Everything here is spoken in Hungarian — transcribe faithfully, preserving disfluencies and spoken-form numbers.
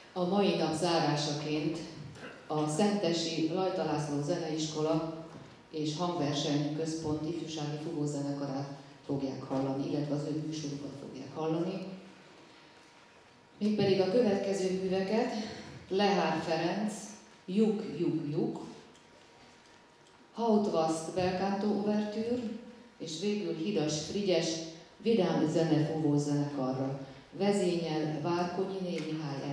A mai nap zárásaként a Szentesi Lajta László Zeneiskola és Hangverseny Központ ifjúsági fúvózenekarát fogják hallani, illetve az ő műsorukat fogják hallani. Mégpedig a következő műveket: Lehár Ferenc, Juk, Juk, Juk, Hautvast Belcanto Ouvertűr, és végül Hidas Frigyes Vidám Zene fúvózenekarra. Vezényel Várkonyi Mihály